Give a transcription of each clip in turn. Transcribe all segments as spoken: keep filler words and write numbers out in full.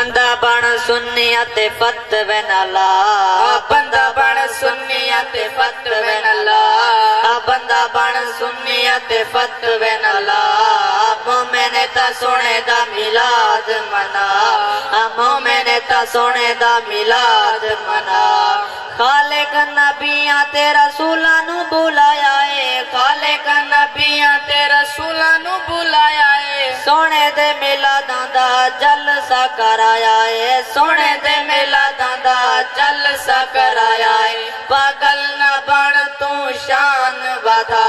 बंदा बन सुन्निया ते फतवे न ला, बंदा बन सुन्निया ते फतवे न ला, बंदा बन सुन्निया ते फतवे न ला। मोमिन ता सोने दा मिलाद मना, मोमिन ता सोने दा मिलाद मना। खालिक नबियां ते रसूलां नू बुलाया है, खालिक नबियां ते रसूलां नू बुलाया है। सोने दे मिलादां दा जलसा कराया है, सोने दे मिलादां दा जलसा कराया है। पागल न बन तू शान वधा,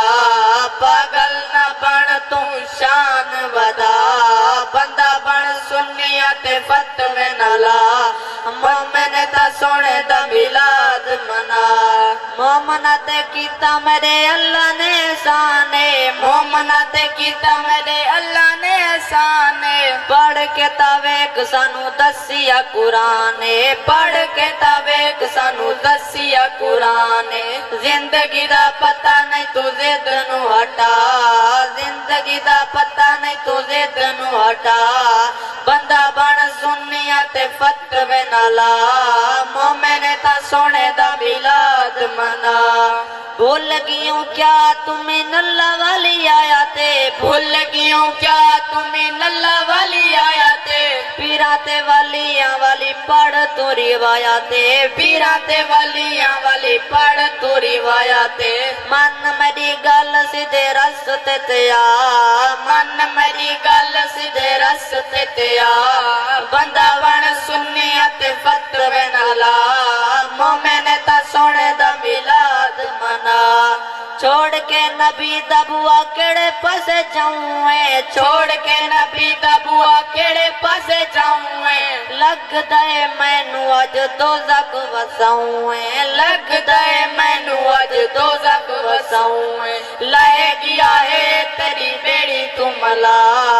पागल न बन तू शान वधा। बंदा बन सुन्निया ते फतवे न ला, मोमिन ता सोने दा मिलाद मना। मोमना ते कीता मेरे अल्लाह ने एहसाने, मोमना ते कीता मेरे अल्लाह ने एहसाने। पढ़ के तावेक सानू दसिया कुराने, पढ़ के तावेक सानू दसिया कुराने। जिंदगी दा पता नहीं तू जिद नू हटा, जिंदगी दा पता नहीं तू जिद नू हटा। बंदा बन सुन्निया ते फतवे न ला, मोमिन ता सोने दा मिलाद मना। भूल गियूं क्या तुम्हें नल्ला वाली आया ते, भूल गियूं क्या तुम्हें नल्ला वाली आया ते। पीरा ते वालियां वाली पढ़ तू रिवाया ते, पीरा ते वालियां वाली पढ़ तू रिवाया ते। मन मेरी गल सीधे रस्ते ते आ, मन मेरी गल सीधे रस्ते ते आ। बंदा बन सुन्निया ते फतवे न ला, मोमिन ता सोने दा मिलाद मना। छोड़ के नबी दा बुआ केड़े पासे जाऊं, छोड़ के नबी दा बुआ केड़े पासे जाऊं। लगदा है मैनू अज दोज़ख वसाऊं, लगदा है मैनू अज दोज़ख वसाऊं। लाए गया है तेरी बेड़ी तू मला,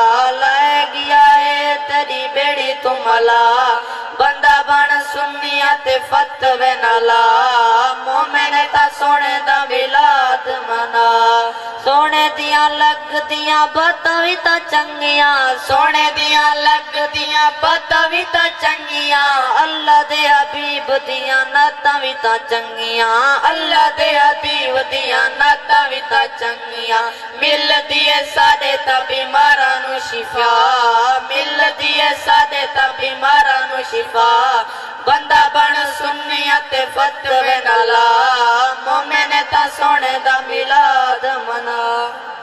लाए गया है तेरी बेड़ी तू मला। बंदा बन सुन्निया ते फतवे न ला, मोमिन ता सोने दा मिलाद मना। सोने दियां लगदियां बातां भी तां चंगियां, सोने दियां लगदियां बातां भी तां चंगियां। अल्लाह दे हबीब दियां नातां भी तां चंगियां, अल्लाह दे हबीब दियां नातां भी तां चंगियां। मिलदी है साडे तां बीमारां नू शिफा, मिलदी है साडे तां बीमारां नू शिफा। बंदा बन सुन्निया ते फतवे न ला, मोमिन ता सोने दा मिलाद मना।